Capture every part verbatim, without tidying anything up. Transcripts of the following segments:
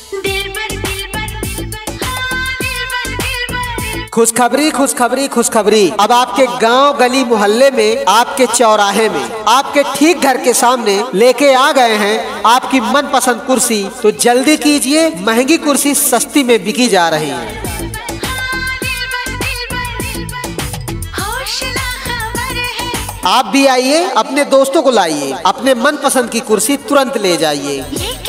खुशखबरी खुशखबरी खुशखबरी। अब आपके गांव गली मोहल्ले में, आपके चौराहे में, आपके ठीक घर के सामने लेके आ गए हैं आपकी मनपसंद कुर्सी। तो जल्दी कीजिए, महंगी कुर्सी सस्ती में बिकी जा रही है। आप भी आइए, अपने दोस्तों को लाइए, अपने मनपसंद की कुर्सी तुरंत ले जाइए।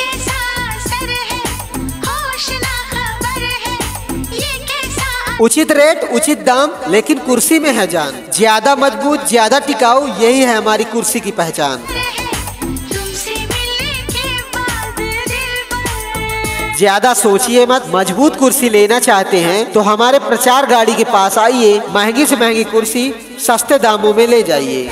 उचित रेट, उचित दाम, लेकिन कुर्सी में है जान। ज्यादा मजबूत, ज्यादा टिकाऊ, यही है हमारी कुर्सी की पहचान। ज्यादा सोचिए मत, मजबूत कुर्सी लेना चाहते हैं तो हमारे प्रचार गाड़ी के पास आइए। महंगी से महंगी कुर्सी सस्ते दामों में ले जाइए।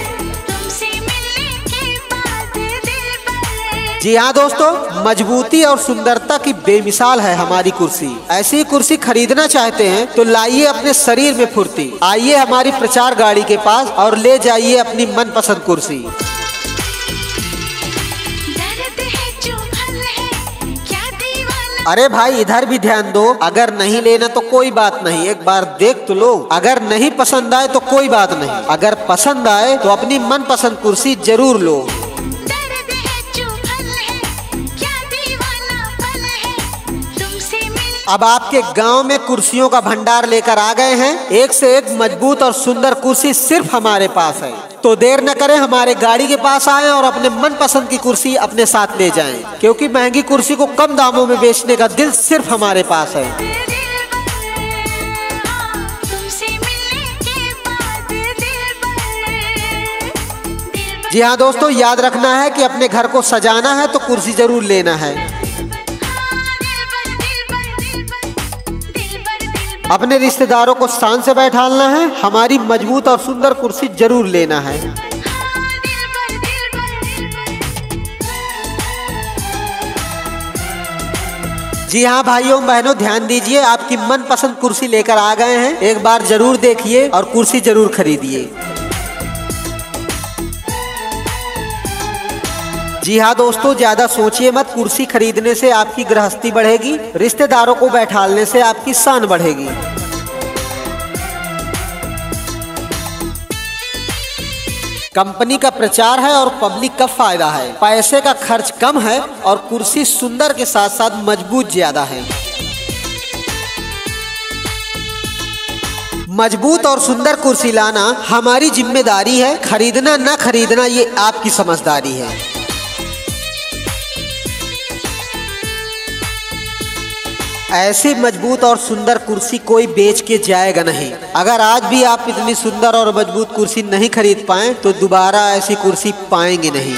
जी हाँ दोस्तों, मजबूती और सुंदरता की बेमिसाल है हमारी कुर्सी। ऐसी कुर्सी खरीदना चाहते हैं तो लाइए अपने शरीर में फुर्ती। आइए हमारी प्रचार गाड़ी के पास और ले जाइए अपनी मनपसंद कुर्सी। अरे भाई, इधर भी ध्यान दो। अगर नहीं लेना तो कोई बात नहीं, एक बार देख तो लो। अगर नहीं पसंद आए तो कोई बात नहीं, अगर पसंद आए तो अपनी मनपसंद कुर्सी जरूर लो। अब आपके गांव में कुर्सियों का भंडार लेकर आ गए हैं। एक से एक मजबूत और सुंदर कुर्सी सिर्फ हमारे पास है। तो देर न करें, हमारे गाड़ी के पास आएं और अपने मनपसंद की कुर्सी अपने साथ ले जाएं, क्योंकि महंगी कुर्सी को कम दामों में बेचने का दिल सिर्फ हमारे पास है। जी हाँ दोस्तों, याद रखना है कि अपने घर को सजाना है तो कुर्सी जरूर लेना है। अपने रिश्तेदारों को शान से बैठाना है, हमारी मजबूत और सुंदर कुर्सी जरूर लेना है। जी हाँ भाइयों बहनों, ध्यान दीजिए, आपकी मनपसंद कुर्सी लेकर आ गए हैं। एक बार जरूर देखिए और कुर्सी जरूर खरीदिए। जी हाँ दोस्तों, ज्यादा सोचिए मत। कुर्सी खरीदने से आपकी गृहस्थी बढ़ेगी, रिश्तेदारों को बैठाने से आपकी शान बढ़ेगी। कंपनी का प्रचार है और पब्लिक का फायदा है। पैसे का खर्च कम है और कुर्सी सुंदर के साथ साथ मजबूत ज्यादा है। मजबूत और सुंदर कुर्सी लाना हमारी जिम्मेदारी है। खरीदना न खरीदना ये आपकी समझदारी है। ऐसी मजबूत और सुंदर कुर्सी कोई बेच के जाएगा नहीं। अगर आज भी आप इतनी सुंदर और मजबूत कुर्सी नहीं खरीद पाएं तो दोबारा ऐसी कुर्सी पाएंगे नहीं।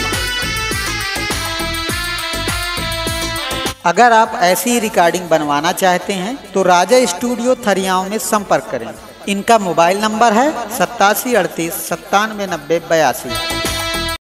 अगर आप ऐसी रिकॉर्डिंग बनवाना चाहते हैं तो राजा स्टूडियो थरियाओं में संपर्क करें। इनका मोबाइल नंबर है सत्तासी अड़तीस सत्तानवे नब्बे बयासी।